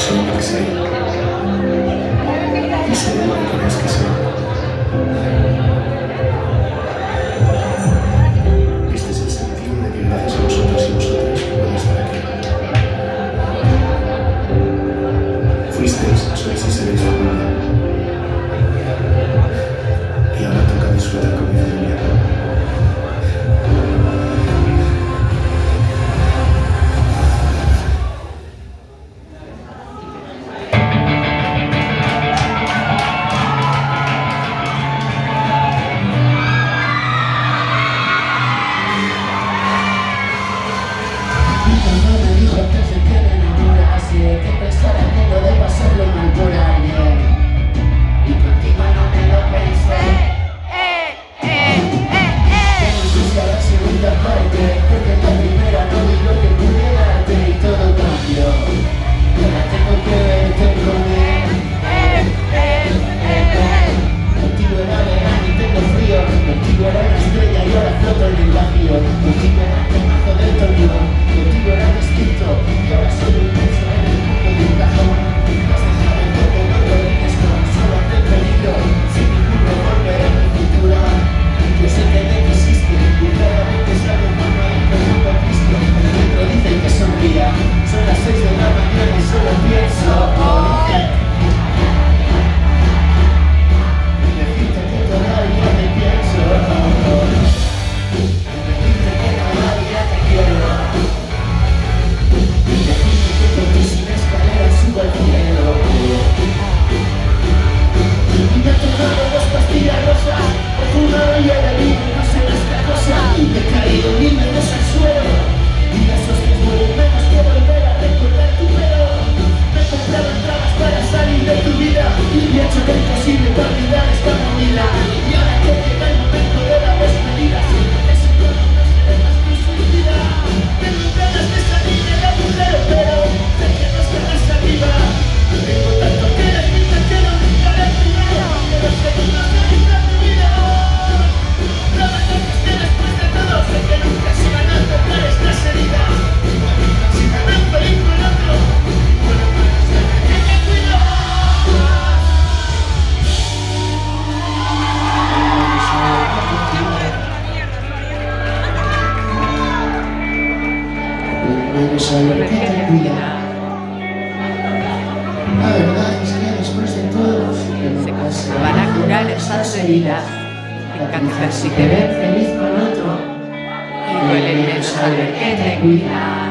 solamente sé y seré lo que quieras que sea. Este es el sentido de que gracias a vosotros y vosotras puedo estar aquí. Fuisteis, sois y seréis familia. Y ahora toca disfrutar con mi familia. Saber que te cuida. La verdad es que después de todo se van a curar esas heridas. Encanta si te ven feliz con otro y duele menos saber que te cuida.